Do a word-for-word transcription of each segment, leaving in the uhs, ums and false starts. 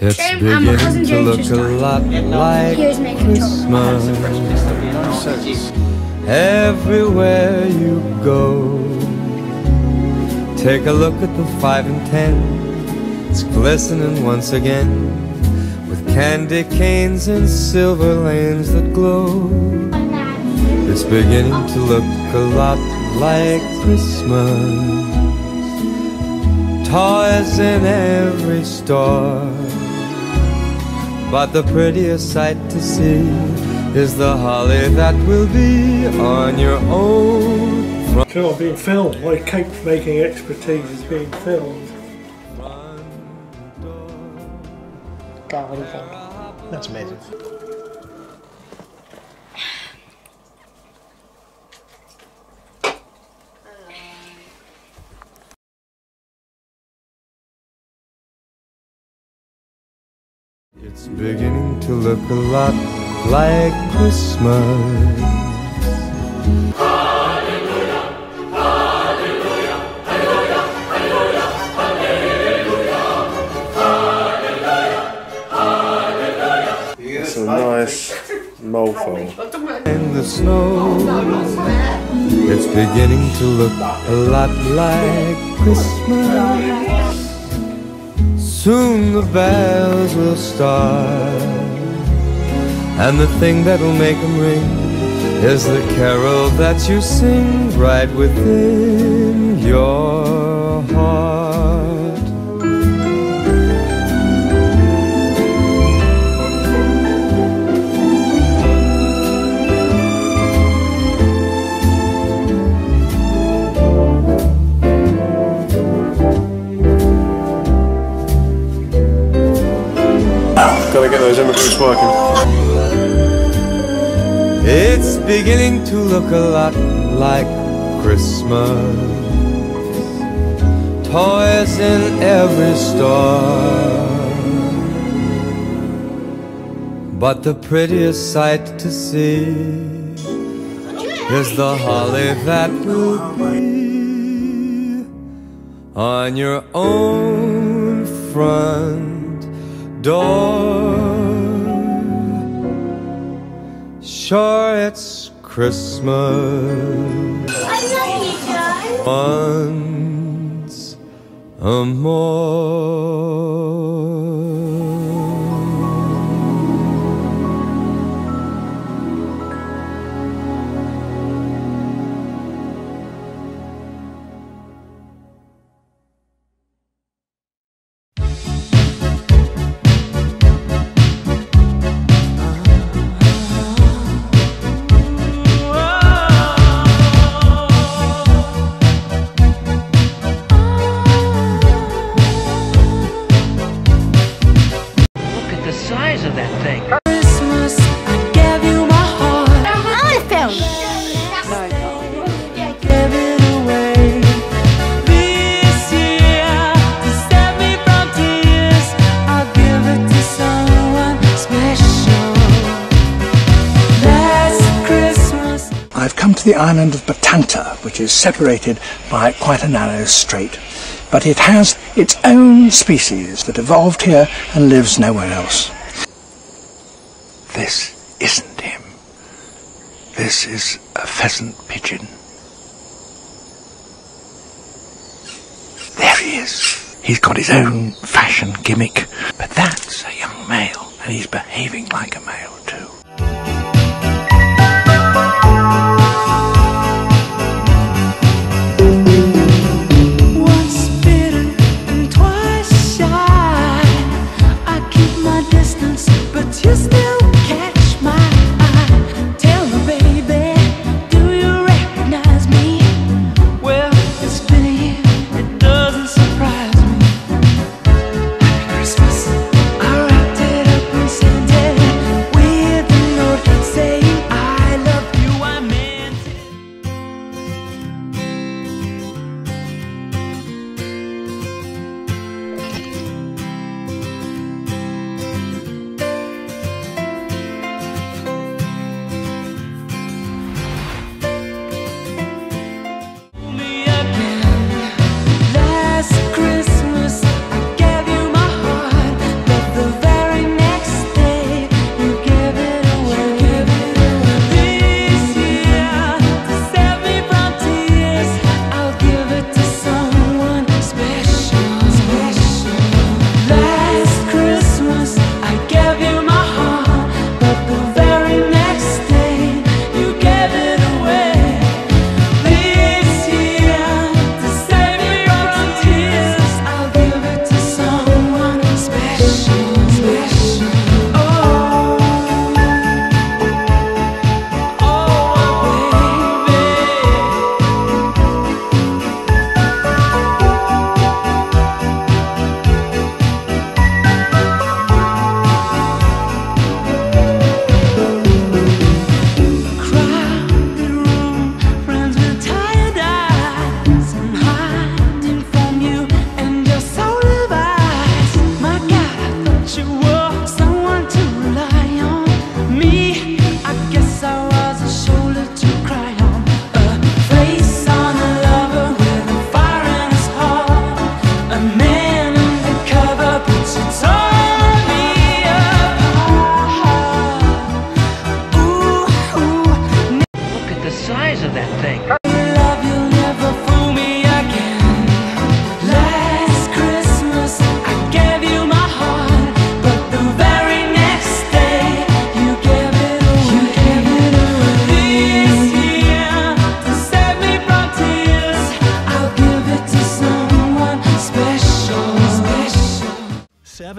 It's beginning to look a lot like Christmas everywhere you go. Take a look at the five and ten, it's glistening once again with candy canes and silver lanes that glow. It's beginning to look a lot like Christmas. Toys in every store, but the prettiest sight to see is the holly that will be on your own front. So I'm being filmed. My cake making expertise is being filmed. God, what do you think? That's amazing. It's beginning to look a lot like Christmas. Hallelujah, hallelujah, hallelujah, hallelujah, hallelujah. That's a nice mofo. In the snow, it's beginning to look a lot like Christmas. Soon the bells will start, and the thing that'll make them ring is the carol that you sing right within your heart. Gotta get those immigrants working. It's beginning to look a lot like Christmas. Toys in every store, but the prettiest sight to see is the holly that will be on your own front door. Sure, it's Christmas once a more. I've come to the island of Batanta, which is separated by quite a narrow strait, but it has its own species that evolved here and lives nowhere else. This isn't him. This is a pheasant pigeon. There he is. He's got his own fashion gimmick, but that's a young male, and he's behaving like a male too. Christmas, I wrapped it up and sent it. We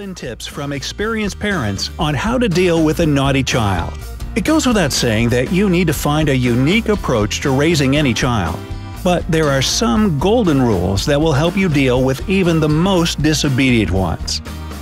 Seven tips from experienced parents on how to deal with a naughty child. It goes without saying that you need to find a unique approach to raising any child. But there are some golden rules that will help you deal with even the most disobedient ones.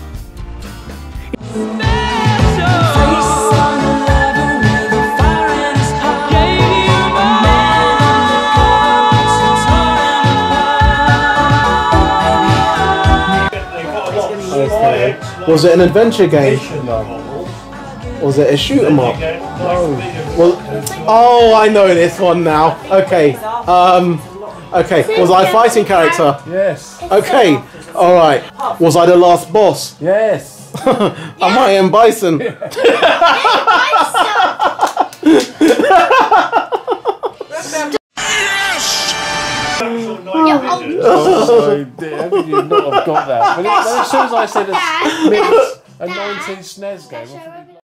Was it an adventure game? Was it a shoot 'em up? No. Well, oh, I know this one now. Okay. Um. Okay. Was I a fighting character? Yes. Okay. All right. Was I the last boss? Yes. Am I M. Bison? Oh dear, how could you not have got that? But it, as soon as I said a, a nineteen S N E S game, I